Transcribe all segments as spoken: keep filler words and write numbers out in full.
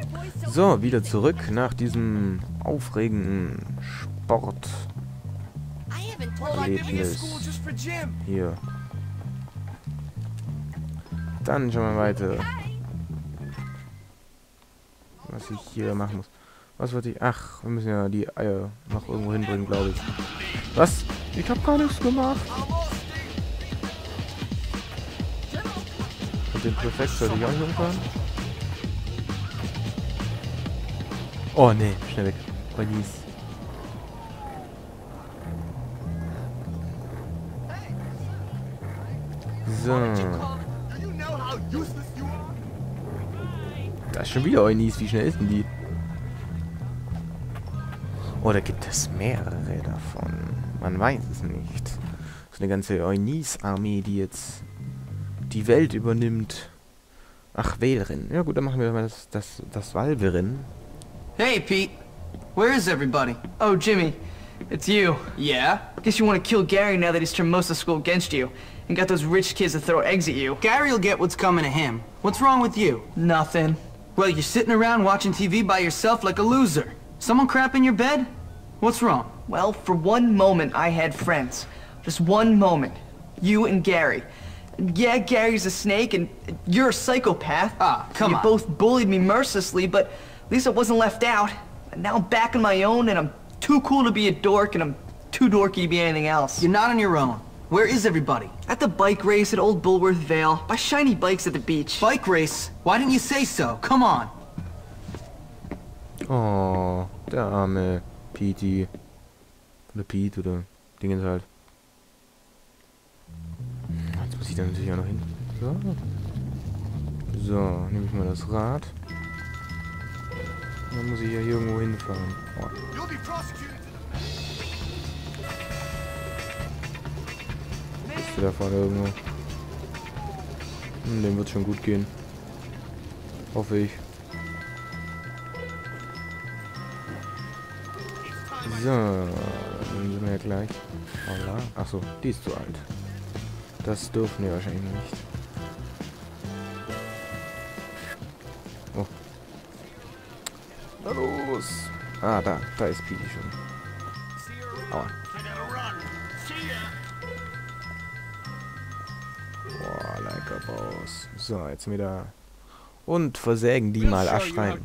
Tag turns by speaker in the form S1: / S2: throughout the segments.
S1: So, wieder zurück nach diesem aufregenden Sporterlebnis. Hier. Dann schauen wir weiter. Was ich hier machen muss. Was wollte ich? Ach, wir müssen ja die Eier noch irgendwo hinbringen, glaube ich. Was? Ich habe gar nichts gemacht. Und den Präfekt sollte ich auch nicht umfahren? Oh ne, schnell weg. Verlies. So. Da ist schon wieder Eunis. Wie schnell ist denn die? Oder gibt es mehrere davon? Man weiß es nicht. So eine ganze Eunis-Armee, die jetzt die Welt übernimmt. Ach, Wählerin. Ja gut, dann machen wir mal das, das, das Valverin.
S2: Hey, Pete. Where is everybody? Oh, Jimmy. It's you. Yeah? Guess you want to kill Gary now that he's turned most of school against you. And got those rich kids to throw eggs at you.
S3: Gary'll get what's coming to him. What's wrong with you?
S2: Nothing.
S3: Well, you're sitting around watching T V by yourself like a loser. Someone crap in your bed? What's wrong?
S2: Well, for one moment I had friends. Just one moment. You and Gary. Yeah, Gary's a snake and you're a psychopath.
S3: Ah, come
S2: you
S3: on.
S2: You both bullied me mercilessly, but at least I wasn't left out. And now I'm back on my own and I'm too cool to be a dork and I'm too dorky to be anything else.
S3: You're not on your own. Where is everybody?
S2: At the bike race at Old Bulworth Vale. By shiny bikes at the beach.
S3: Bike race? Why didn't you say so? Come on.
S1: Oh, der arme Petey. Oder Pete oder Dingens halt. Jetzt muss ich da natürlich auch noch hin. So. So, nehme ich mal das Rad. Dann muss ich ja hier irgendwo hinfahren. Oh. Ist der da vorne irgendwo? Hm, dem wird schon gut gehen. Hoffe ich. So, dann sind wir ja gleich. Holla. Achso, die ist zu alt. Das dürfen wir wahrscheinlich nicht. Oh. Na los! Ah, da. Da ist Pili schon. Aua. Boah, like a boss. So, jetzt sind wir da. Und versägen die mal Aschrein.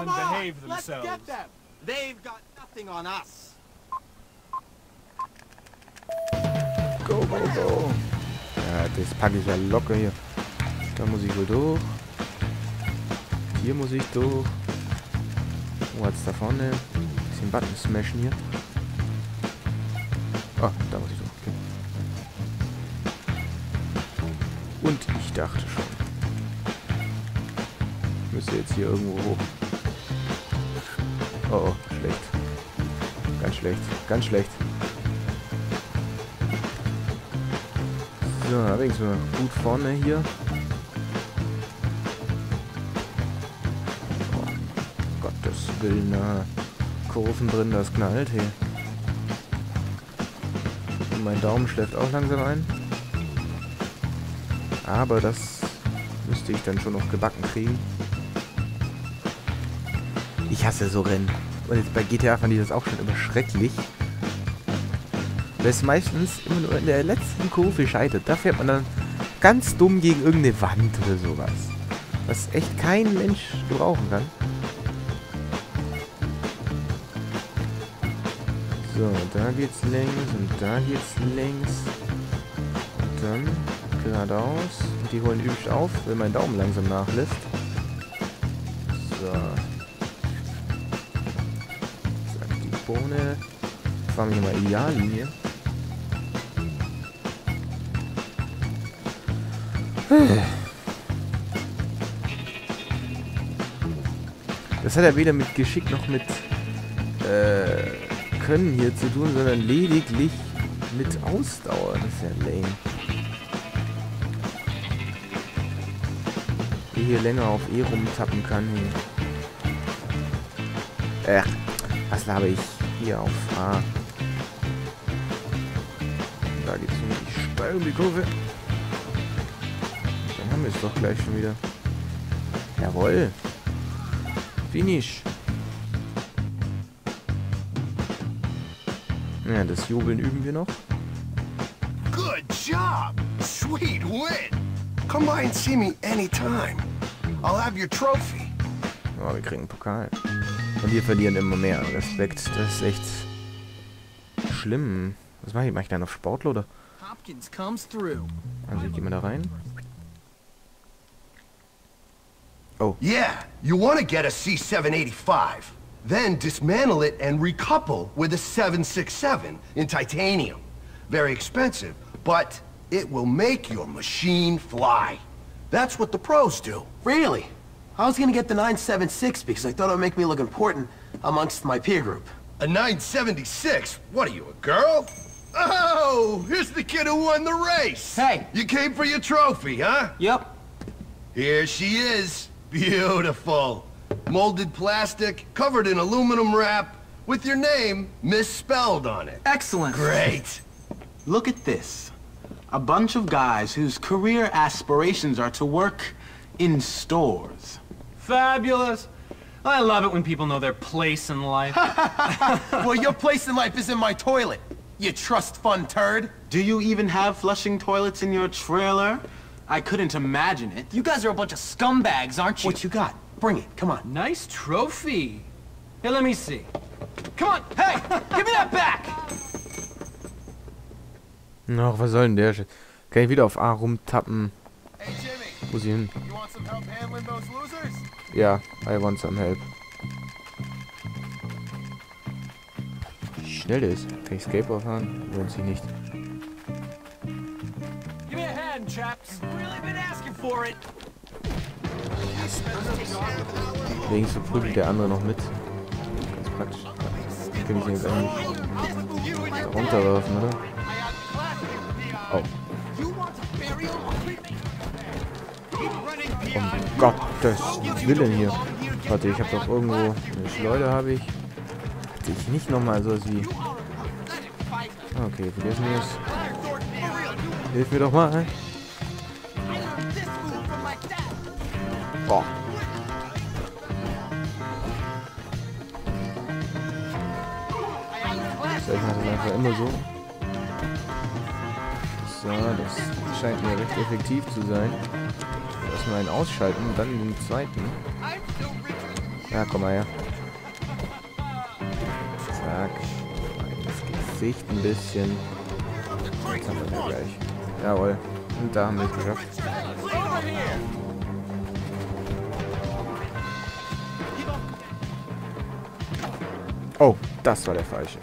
S1: Go, go, go. Ja, das packe ich ja locker hier. Da muss ich wohl durch. Hier muss ich durch. Wo hat's da vorne? Bisschen Button smashen hier. Oh, da muss ich durch. Okay. Und ich dachte schon. Ich müsste jetzt hier irgendwo hoch. Oh, oh, schlecht. Ganz schlecht. Ganz schlecht. So, da wenigstens mal gut vorne hier. Oh, Gottes Willen, na. Kurven drin, das knallt, hey. Und mein Daumen schläft auch langsam ein. Aber das müsste ich dann schon noch gebacken kriegen. Ich hasse so Rennen. Und jetzt bei G T A fand ich das auch schon immer schrecklich. Weil es meistens immer nur in der letzten Kurve scheitert. Da fährt man dann ganz dumm gegen irgendeine Wand oder sowas. Was echt kein Mensch gebrauchen kann. So, da geht's längs und da geht's längs. Und dann geradeaus. Und die holen üblich auf, wenn mein Daumen langsam nachlässt. So. Zack, die Bohne. Fahren wir mal Ideallinie. Das hat ja weder mit Geschick noch mit äh, Können hier zu tun, sondern lediglich mit Ausdauer. Das ist ja lame. Wie hier länger auf E rumtappen kann. Ach, was laber ich? Hier auf A. Da geht's nämlich steil um die Kurve. Dann haben wir es doch gleich schon wieder. Jawohl. Finish. Ja, das Jubeln üben wir noch.
S4: Good job! Sweet win! Come by and see me anytime. I'll have your trophy.
S1: Oh, wir kriegen einen Pokal. Und wir verlieren immer mehr. Respekt, das ist echt schlimm. Was mache ich? Mach ich dann auf Sportler oder?
S3: Hopkins comes through.
S1: Also gehen wir da rein. Oh.
S4: Yeah, you want to get a C seven eighty-five. Then dismantle it and recouple with a seven sixty-seven in titanium. Very expensive, but it will make your machine fly. That's what the pros do.
S5: Really? I was gonna get the nine seventy-six because I thought it would make me look important amongst my peer group.
S4: A nine seventy-six? What are you, a girl? Oh, here's the kid who won the race.
S3: Hey.
S4: You came for your trophy, huh?
S3: Yep.
S4: Here she is. Beautiful. Molded plastic, covered in aluminum wrap, with your name misspelled on it.
S3: Excellent.
S4: Great.
S5: Look at this. A bunch of guys whose career aspirations are to work in stores.
S6: Fabulous. I love it when people know their place in life.
S5: Well, your place in life is in my toilet, you trust fund turd. Do you even have flushing toilets in your trailer? I couldn't imagine it.
S3: You guys are a bunch of scumbags, aren't you?
S5: What you got? Bring it, come on.
S6: Nice trophy. Hey, let me see.
S3: Come on, hey, give me that back!
S1: Ach, was soll denn der Shit? Kann ich wieder auf A rumtappen?
S4: Hey, Jimmy.
S1: Wo ist sie hin?
S4: You want some help handling those losers?
S1: Ja, I want some help. Wie schnell der ist. Kann ich Skateboard fahren? Lohnt sich nicht.
S6: Give me a hand, chaps.
S3: Really been asking for it.
S1: Wenigstens verprügelt der andere noch mit. Ganz praktisch. Ja. Kann ich den jetzt eigentlich runterwerfen, oder? Oh. Um Gottes Willen hier. Warte, ich habe doch irgendwo eine Schleuder, habe ich. Hatte ich nicht nochmal sowas wie... Okay, vergessen wir es. Hilf mir doch mal. Boah. So, ich mache das einfach immer so. So, das scheint mir recht effektiv zu sein. Erstmal einen ausschalten und dann den zweiten. Ja, komm mal her. Zack. Das Gesicht ein bisschen. Jetzt haben wir ja gleich. Jawohl. Und da haben wir es geschafft. Oh, das war der falsche.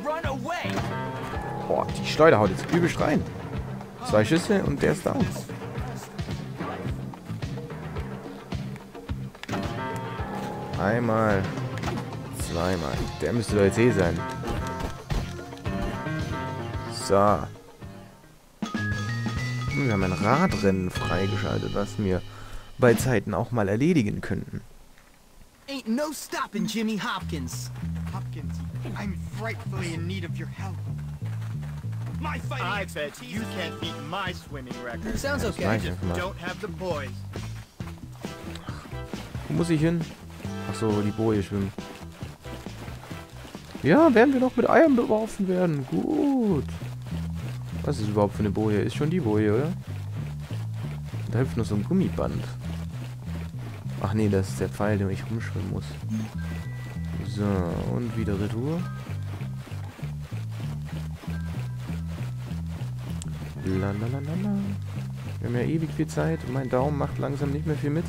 S1: Boah, die Schleuder haut jetzt übelst rein. Zwei Schüsse und der ist down. Einmal. Zweimal. Der müsste doch jetzt eh sein. So. Und wir haben ein Radrennen freigeschaltet, was wir bei Zeiten auch mal erledigen könnten.
S3: Ain't no stopping Jimmy Hopkins.
S7: Hopkins, I'm frightfully in need of your help. My fighting I bet you can't beat my swimming record.
S3: Sounds okay.
S1: Mach ich einfach mal.
S7: Don't have the boys.
S1: Wo muss ich hin? Achso, die Boje schwimmen. Ja, werden wir noch mit Eiern beworfen werden. Gut. Was ist überhaupt für eine Boje? Ist schon die Boje, oder? Da hilft nur so ein Gummiband. Ach nee, das ist der Pfeil, den ich rumschwimmen muss. So, und wieder Retour. Lalalala. Wir haben ja ewig viel Zeit und mein Daumen macht langsam nicht mehr viel mit.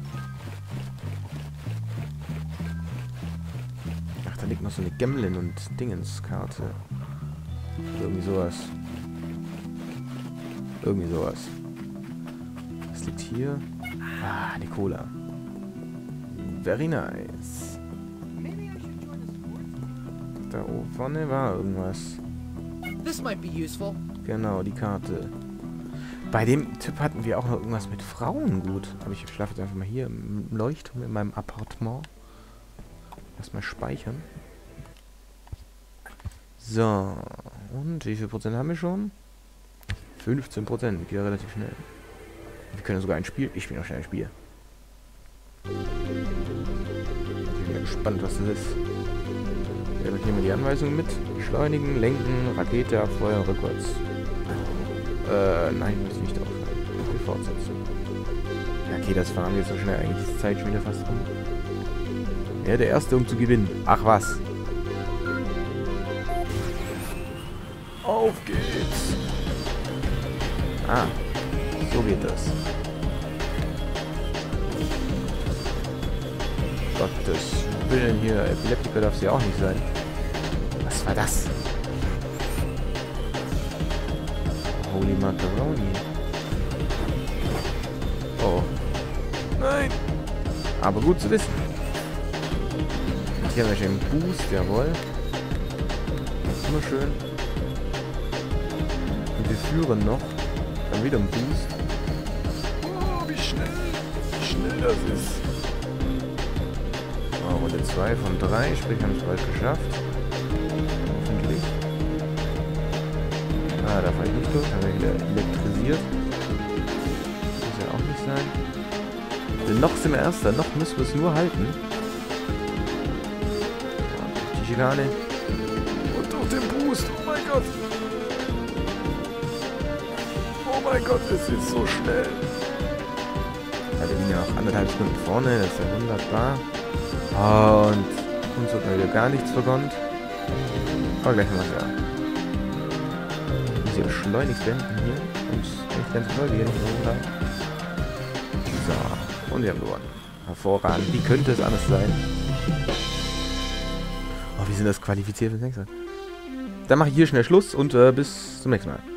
S1: Ach, da liegt noch so eine Gemlin und Dingenskarte. Irgendwie sowas. Irgendwie sowas. Was liegt hier? Ah, die Cola. Very nice. Da oben vorne war irgendwas.
S3: This might be useful.
S1: Genau, die Karte. Bei dem Typ hatten wir auch noch irgendwas mit Frauen gut. Aber ich schlafe jetzt einfach mal hier im Leuchtturm in meinem Appartement. Erstmal speichern. So. Und wie viel Prozent haben wir schon? fünfzehn Prozent. Geht ja relativ schnell. Wir können sogar ein Spiel. Ich spiele noch schnell ein Spiel. Gespannt, was das ist. Ja, hier mal die Anweisungen mit. Beschleunigen, lenken, Rakete abfeuern, rückwärts. Äh, nein, muss ich nicht aufhören. Die Fortsetzung. Ja, okay, das Fahren geht so schnell. Eigentlich ist die Zeit schon wieder fast rum. Ja, der Erste, um zu gewinnen. Ach was. Auf geht's. Ah, so geht das. Gottes Willen hier. Epileptiker darf sie auch nicht sein. Was war das? Holy Macaroni. Oh. Nein. Aber gut zu wissen. Und hier haben wir schon einen Boost, jawohl. Das ist immer schön. Und wir führen noch. Dann wieder ein Boost. Oh, wie schnell. Wie schnell das ist. Oh, Runde zwei von drei. Sprich, haben es bald geschafft. Hoffentlich. Ah, da fahre ich nicht durch. Da werde ich wieder elektrisiert. Muss ja auch nicht sein. Denn noch sind wir Erster. Noch müssen wir es nur halten. Die Schikane. Und durch den Boost. Oh mein Gott. Oh mein Gott, es ist so schnell. Ja, wir liegen ja noch anderthalb Stunden vorne. Das ist ja wunderbar. Und uns wird mal wieder gar nichts vergönnt. Aber gleich mal ja. Ich muss ja schleunigst beenden hier. Und nicht ganz Folge hier nicht mehr runter. So. Und wir haben gewonnen. Hervorragend. Wie könnte es anders sein? Oh, wie sind das qualifiziert für das nächste Mal? Dann mache ich hier schnell Schluss und äh, bis zum nächsten Mal.